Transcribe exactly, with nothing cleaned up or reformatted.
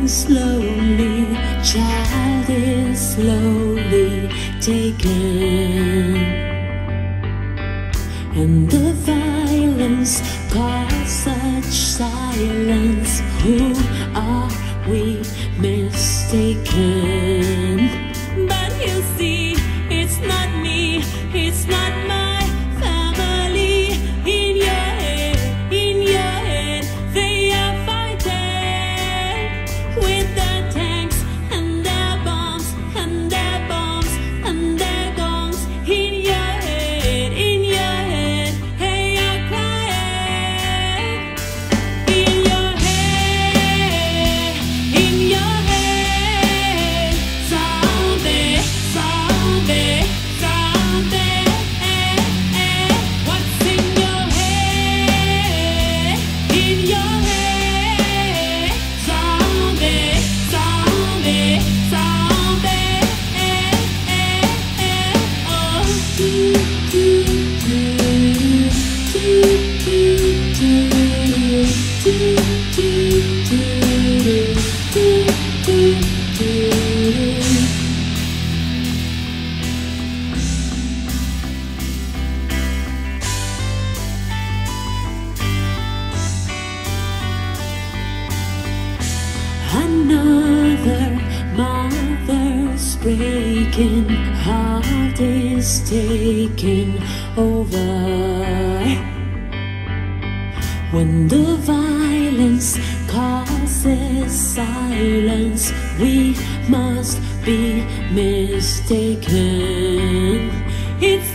slowly, child is slowly taken, and the violence caused such silence. Who are we mistaken? But you see, it's not me, it's not my family. In your head, in your head, they are fighting with their tanks and their bombs and their bombs and their guns. In your head, in your head, hey, you're crying. In your head, in your head, zombie, zombie, zombie. What's in your head? In your head, zombie, zombie, zombie. Oh, do, do, do, do, do, do, do, do, do, do, do. Another mother's breaking, heart is taking over. When the violence causes silence, we must be mistaken. It's